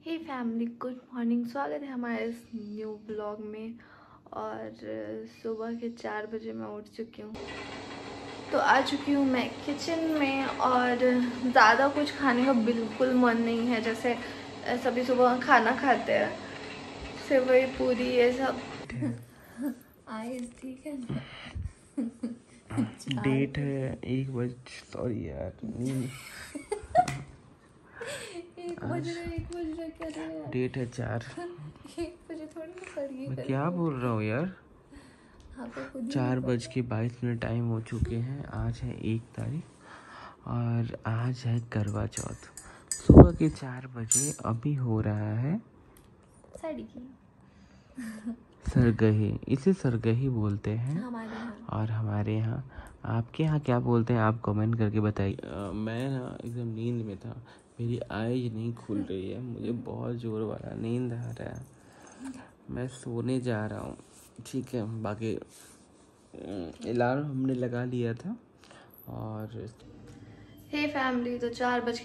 हे family, good morning. स्वागत है हमारे इस न्यू ब्लॉग में। और सुबह के 4 बजे मैं उठ चुकी हूँ, तो आ चुकी हूँ मैं किचन में। और ज़्यादा कुछ खाने का बिल्कुल मन नहीं है, जैसे सभी सुबह खाना खाते हैं, सेवई पूरी ये सब। आइस ठीक है ना? डेट है 1 बजे। सॉरी यार, नींद 1 बज रहा क्या है? डेट है 4। 1 बजे थोड़ी ना पड़ी। मैं क्या बोल रहा हूँ यार। 4:22 टाइम हो चुके हैं। आज है 1 तारीख और आज है करवा चौथ। सुबह के 4 बजे अभी हो रहा है सरगही। इसे सरगही बोलते हैं हमारे यहाँ। और हमारे यहाँ, आपके यहाँ क्या बोलते हैं आप कमेंट करके बताइए। मैं ना एकदम नींद में था, मेरी आईज नहीं खुल रही है, मुझे बहुत जोर वाला नींद आ रहा है। मैं सोने जा रहा हूँ, ठीक है। बाकी अलार्म हमने लगा लिया था। और हे फैमिली, तो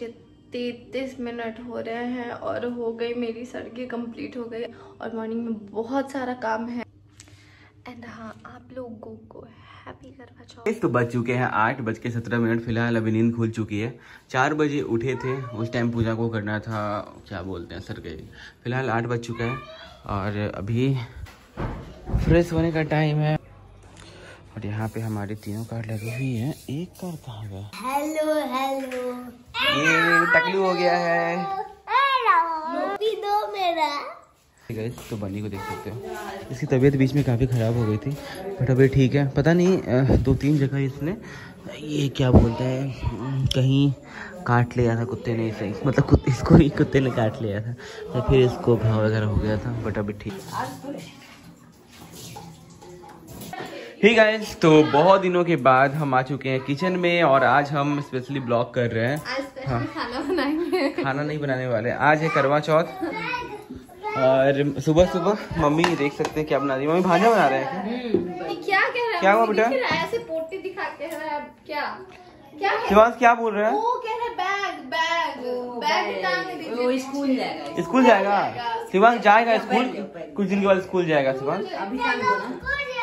4:33 हो रहे हैं और हो गई मेरी सड़कें कंप्लीट हो गई। और मॉर्निंग में बहुत सारा काम है। एंड हाँ, आप लोगों को हैप्पी करवा चौथ। तो बज चुके हैं 8:17। फिलहाल अभी नींद खुल चुकी है। 4 बजे उठे थे, उस टाइम पूजा को करना था, क्या बोलते हैं, सरगही। फिलहाल 8 बज चुका है और अभी फ्रेश होने का टाइम है। और यहाँ पे हमारी तीनों कार्ड लगी हुई हैं। एक कार्ड कहाँ गया? हेलो हेलो, ये टकलू हो गया है। दो मेरा। तो बनी को देख सकते हो, इसकी तबीयत बीच में काफ़ी ख़राब हो गई थी, बट अभी ठीक है। पता नहीं 2-3 जगह इसने ये क्या बोलते हैं, कहीं काट लिया था कुत्ते ने इसे, मतलब इसको ही कुत्ते ने काट लिया था, तो फिर इसको घाव वगैरह हो गया था, बट अभी ठीक। ही गाइस, तो बहुत दिनों के बाद हम आ चुके हैं किचन में और आज हम स्पेशली ब्लॉग कर रहे हैं। हाँ, खाना बनाएंगे। खाना नहीं बनाने वाले, आज है करवा चौथ। और सुबह सुबह मम्मी देख सकते हैं क्या बना रही है। मम्मी भाजा बना रहे हैं। क्या कह रहा है? क्या हुआ बेटा? ऐसे पोटी दिखा के क्या शिवांश क्या बोल रहा है? वो कह रहा है बैग टांग दीजिए। वो स्कूल जाएगा। स्कूल जाएगा शिवांश, जाएगा स्कूल, कुछ दिन के बाद स्कूल जाएगा शिवांश। अभी टाइम दो ना।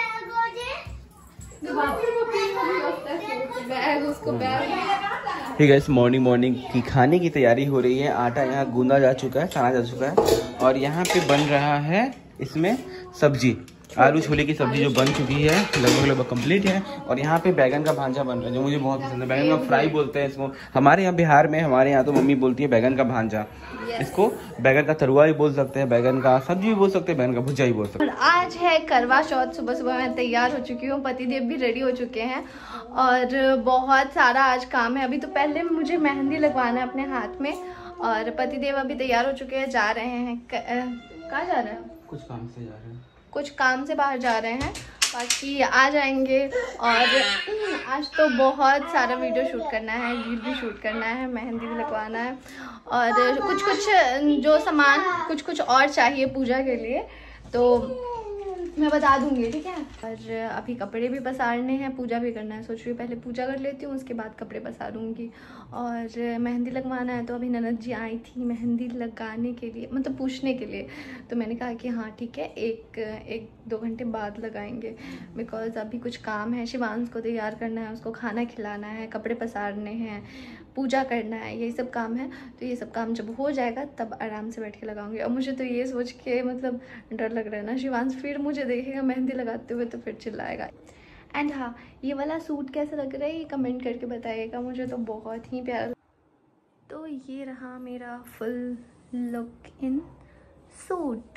ठीक है, इस मॉर्निंग की खाने की तैयारी हो रही है। आटा यहाँ गूंदा जा चुका है, साना जा चुका है और यहाँ पे बन रहा है इसमें सब्जी, आलू छोले की सब्जी जो बन चुकी है, लगभग कंप्लीट है। और यहाँ पे बैगन का भांजा बन रहा है जो मुझे बहुत पसंद है। बैगन का फ्राई बोलते हैं इसको हमारे यहाँ बिहार में, हमारे यहाँ तो मम्मी बोलती है बैगन का भांजा। इसको बैगन का तरुआ भी बोल सकते हैं, बैगन का सब्जी भी बोल सकते हैं, बैगन का भुजिया भी बोल सकते हैं। आज है करवा चौथ। सुबह सुबह मैं तैयार हो चुकी हूँ, पतिदेव भी रेडी हो चुके हैं और बहुत सारा आज काम है। अभी तो पहले मुझे मेहंदी लगवाना है अपने हाथ में और पतिदेव अभी तैयार हो चुके हैं, जा रहे हैं। कहाँ जा रहे हैं? कुछ काम से जा रहे हैं, कुछ काम से बाहर जा रहे हैं, बाकी आ जाएंगे। और आज तो बहुत सारा वीडियो शूट करना है, रील भी शूट करना है, मेहंदी भी लगवाना है और कुछ जो सामान कुछ और चाहिए पूजा के लिए, तो मैं बता दूंगी, ठीक है। और अभी कपड़े भी पसारने हैं, पूजा भी करना है। सोच रही हूँ पहले पूजा कर लेती हूँ, उसके बाद कपड़े पसारूंगी। और मेहंदी लगवाना है, तो अभी ननद जी आई थी मेहंदी लगाने के लिए, मतलब पूछने के लिए, तो मैंने कहा कि हाँ ठीक है, 1-2 घंटे बाद लगाएंगे, बिकॉज अभी कुछ काम है। शिवांश को तैयार करना है, उसको खाना खिलाना है, कपड़े पसारने हैं, पूजा करना है, यही सब काम है। तो ये सब काम जब हो जाएगा तब आराम से बैठ के लगाऊंगी। और मुझे तो ये सोच के मतलब डर लग रहा है ना, शिवांश फिर मुझे देखेगा मेहंदी लगाते हुए तो फिर चिल्लाएगा। एंड हाँ, ये वाला सूट कैसा लग रहा है ये कमेंट करके बताइएगा, मुझे तो बहुत ही प्यारा। तो ये रहा मेरा फुल लुक इन सूट।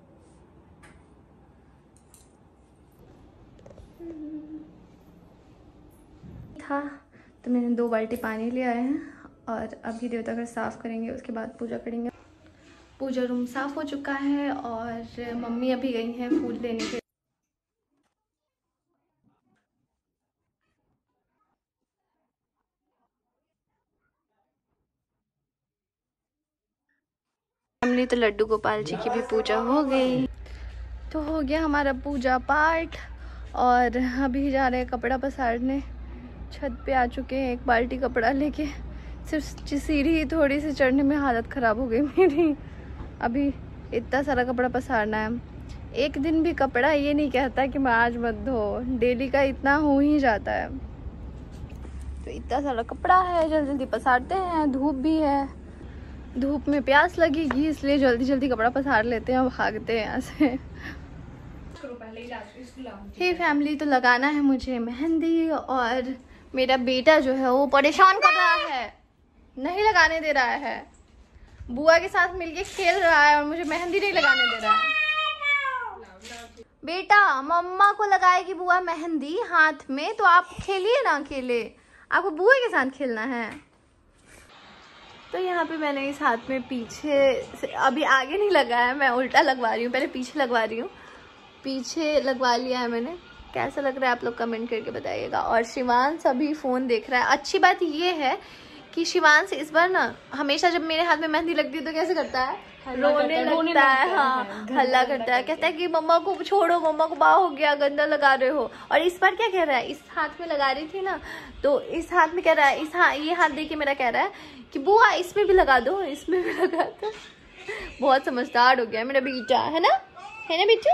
था तो मैंने 2 बाल्टी पानी ले आए हैं और अभी देवता घर साफ़ करेंगे, उसके बाद पूजा करेंगे। पूजा रूम साफ़ हो चुका है और मम्मी अभी गई हैं फूल लेने के। फैमिली, तो लड्डू गोपाल जी की भी पूजा हो गई, तो हो गया हमारा पूजा पाठ। और अभी जा रहे हैं कपड़ा पसारने। छत पे आ चुके हैं 1 बाल्टी कपड़ा लेके। सिर्फ सीढ़ी थोड़ी सी चढ़ने में हालत ख़राब हो गई मेरी। अभी इतना सारा कपड़ा पसारना है। एक दिन भी कपड़ा ये नहीं कहता कि मैं आज मत धो, डेली का इतना हो ही जाता है। तो इतना सारा कपड़ा है, जल्दी जल्दी पसारते हैं। धूप भी है, धूप में प्यास लगेगी, इसलिए जल्दी जल्दी कपड़ा पसार लेते हैं और भागते हैं यहाँ से। हे फैमिली, तो लगाना है मुझे मेहंदी और मेरा बेटा जो है वो परेशान कर रहा है, नहीं लगाने दे रहा है। बुआ के साथ मिलके खेल रहा है और मुझे मेहंदी नहीं लगाने दे रहा है। बेटा, मम्मा को लगाएगी बुआ मेहंदी हाथ में, तो आप खेलिए ना, अकेले आपको बुआ के साथ खेलना है। तो यहाँ पे मैंने इस हाथ में पीछे से, अभी आगे नहीं लगाया है, मैं उल्टा लगवा रही हूँ, पहले पीछे लगवा रही हूँ। पीछे लगवा लिया है मैंने। कैसा लग रहा है आप लोग कमेंट करके बताइएगा। और शिवांश अभी फ़ोन देख रहा है। अच्छी बात ये है कि शिवांश इस बार ना हमेशा जब मेरे हाथ में मेहंदी लगती है तो कैसे करता है, रोने लगता है। हाँ, हल्ला करता है, कहता है कि मम्मा को छोड़ो, मम्मा को बाह हो गया, गंदा लगा रहे हो। और इस बार क्या कह रहा है, इस हाथ में लगा रही थी ना, तो इस हाथ में कह रहा है, ये हाथ देके मेरा कह रहा है कि बुआ इसमें भी लगा दो, इसमें भी लगा दो। बहुत समझदार हो गया मेरा बेटा, है ना बेटू।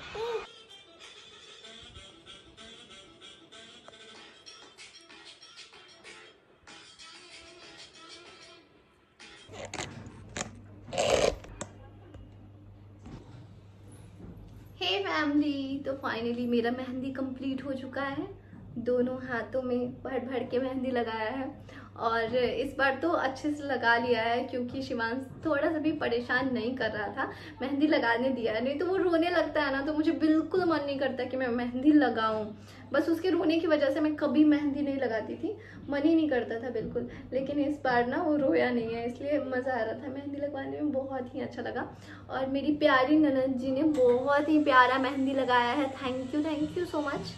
हे फैमिली, तो फाइनली मेरा मेहंदी कंप्लीट हो चुका है। दोनों हाथों में भर भर के मेहंदी लगाया है और इस बार तो अच्छे से लगा लिया है, क्योंकि शिवांश थोड़ा सा भी परेशान नहीं कर रहा था। मेहंदी लगाने दिया है, नहीं तो वो रोने लगता है ना, तो मुझे बिल्कुल मन नहीं करता कि मैं मेहंदी लगाऊं। बस उसके रोने की वजह से मैं कभी मेहंदी नहीं लगाती थी, मन ही नहीं करता था बिल्कुल। लेकिन इस बार ना वो रोया नहीं है, इसलिए मज़ा आ रहा था मेहंदी लगवाने में, बहुत ही अच्छा लगा। और मेरी प्यारी ननद जी ने बहुत ही प्यारा मेहंदी लगाया है। Thank you so much.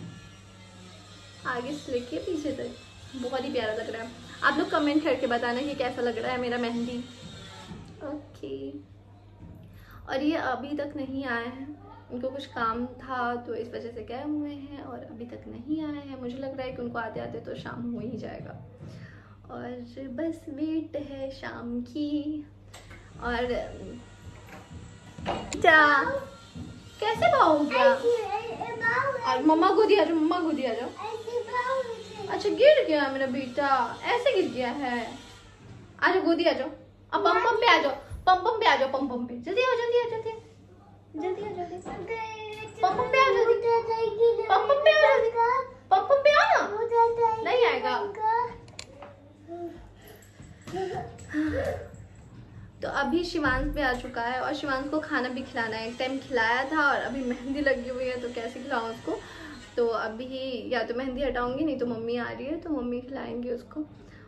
आगे से लेके पीछे तक बहुत ही प्यारा लग रहा है। आप लोग कमेंट करके बताना कि कैसा लग रहा है मेरा मेहंदी। ओके। और ये अभी तक नहीं आए हैं, उनको कुछ काम था तो इस वजह से गए हुए हैं और अभी तक नहीं आए हैं। मुझे लग रहा है कि उनको आते आते तो शाम हो ही जाएगा और बस वेट है शाम की। और जा कैसे भाव हो गया? और मम्मा को दिया जाओ, मम्मा को दिया जाओ। अच्छा, गिर गया मेरा बेटा, ऐसे गिर गया है। आ जाओ, गोदी आ जाओ। अब पम पे आ जाओ, पम पे आ जाओ, पम पे जल्दी आओ, जल्दी आ, जल्दी जल्दी आ, जल्दी पम पे आ, जल्दी पम पे आ, जल्दी पम पे आ ना, नहीं आएगा। तो अभी शिवांश भी आ चुका है और शिवांश को खाना भी खिलाना है। एक टाइम खिलाया था और अभी मेहंदी लगी हुई है तो कैसे खिलाऊं उसको। तो अभी या तो मेहंदी हटाऊंगी, नहीं तो मम्मी आ रही है तो मम्मी खिलाएंगे उसको।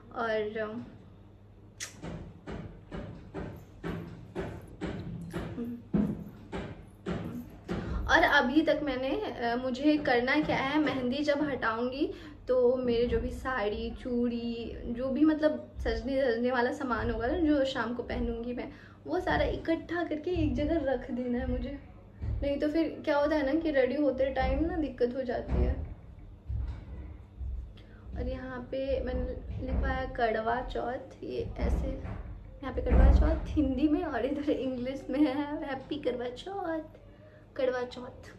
और अभी तक मैंने मुझे करना क्या है, मेहंदी जब हटाऊंगी तो मेरे जो भी साड़ी चूड़ी जो भी मतलब सजने वाला सामान होगा ना, जो शाम को पहनूंगी मैं, वो सारा इकट्ठा करके एक जगह रख देना है मुझे। नहीं तो फिर क्या होता है ना कि रेडी होते टाइम ना दिक्कत हो जाती है। और यहाँ पे मैंने लिखवाया कड़वा चौथ, ये ऐसे यहाँ पे कड़वा चौथ हिंदी में और इधर इंग्लिश में है हैप्पी करवा चौथ, कड़वा चौथ।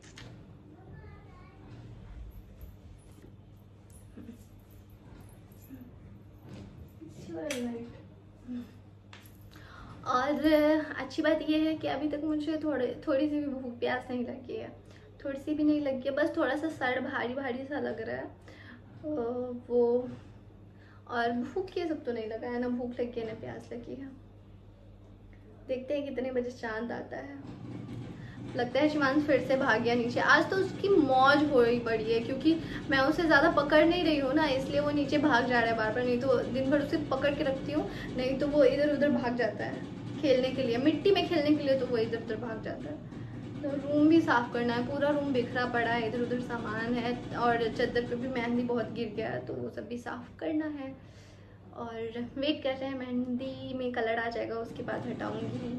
और अच्छी बात ये है कि अभी तक मुझे थोड़ी सी भी भूख प्यास नहीं लगी है, थोड़ी सी भी नहीं लगी है। बस थोड़ा सा सर भारी भारी सा लग रहा है वो, और भूख ये सब तो नहीं लगा है, ना भूख लगी है ना प्यास लगी है। देखते हैं कितने बजे चांद आता है। लगता है शिवांश फिर से भाग गया नीचे। आज तो उसकी मौज हो ही पड़ी है, क्योंकि मैं उसे ज़्यादा पकड़ नहीं रही हूँ ना, इसलिए वो नीचे भाग जा रहा है बार बार। नहीं तो दिन भर उसे पकड़ के रखती हूँ, नहीं तो वो इधर उधर भाग जाता है खेलने के लिए, मिट्टी में खेलने के लिए, तो वो इधर उधर भाग जाता है। तो रूम भी साफ़ करना है, पूरा रूम बिखरा पड़ा है, इधर उधर सामान है और चादर पे भी मेहंदी बहुत गिर गया है, तो वो सब भी साफ़ करना है। और वेट कर रहे हैं, मेहंदी में कलर आ जाएगा उसके बाद हटाऊँगी।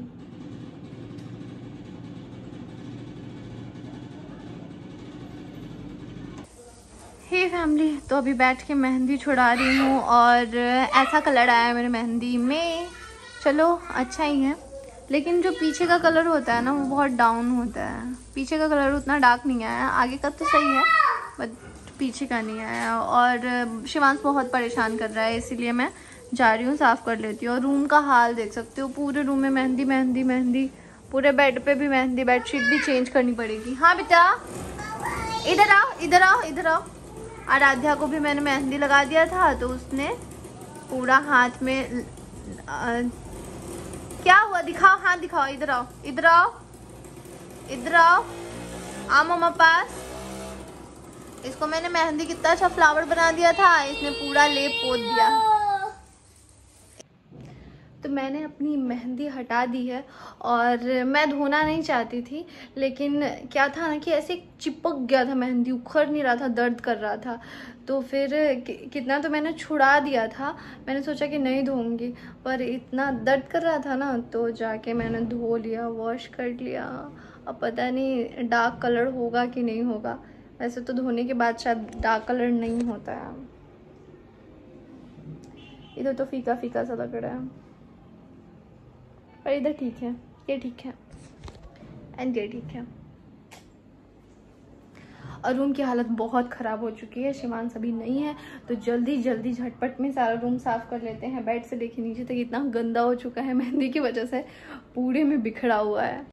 हे फैमिली, तो अभी बैठ के मेहंदी छुड़ा रही हूँ और ऐसा कलर आया है मेरे मेहंदी में। चलो अच्छा ही है, लेकिन जो पीछे का कलर होता है ना वो बहुत डाउन होता है। पीछे का कलर उतना डार्क नहीं आया, आगे का तो सही है बट पीछे का नहीं आया। और शिवांश बहुत परेशान कर रहा है, इसीलिए मैं जा रही हूँ, साफ़ कर लेती हूँ। और रूम का हाल देख सकते हो, पूरे रूम में मेहंदी मेहंदी मेहंदी, पूरे बेड पे भी मेहंदी, बेडशीट भी चेंज करनी पड़ेगी। हाँ बेटा इधर आओ इधर आओ इधर आओ। आराध्या को भी मैंने मेहंदी लगा दिया था तो उसने पूरा हाथ में क्या हुआ दिखाओ, हाथ दिखाओ, इधर आओ इधर आओ इधर आओ, आओ मम्मा पास। इसको मैंने मेहंदी कितना अच्छा फ्लावर बना दिया था, इसने पूरा लेप पोत दिया। तो मैंने अपनी मेहंदी हटा दी है और मैं धोना नहीं चाहती थी, लेकिन क्या था ना कि ऐसे चिपक गया था, मेहंदी उखड़ नहीं रहा था, दर्द कर रहा था। तो फिर कितना तो मैंने छुड़ा दिया था, मैंने सोचा कि नहीं धोऊंगी, पर इतना दर्द कर रहा था ना तो जाके मैंने धो लिया, वॉश कर लिया। अब पता नहीं डार्क कलर होगा कि नहीं होगा, वैसे तो धोने के बाद शायद डार्क कलर नहीं होता है। इधर तो फीका फीका सा लग रहा है पर इधर ठीक है, ये ठीक है एंड ये ठीक है। और रूम की हालत बहुत ख़राब हो चुकी है, शिवांश अभी नहीं है तो जल्दी जल्दी झटपट में सारा रूम साफ़ कर लेते हैं। बेड से लेके नीचे तक इतना गंदा हो चुका है, मेहंदी की वजह से पूरे में बिखरा हुआ है।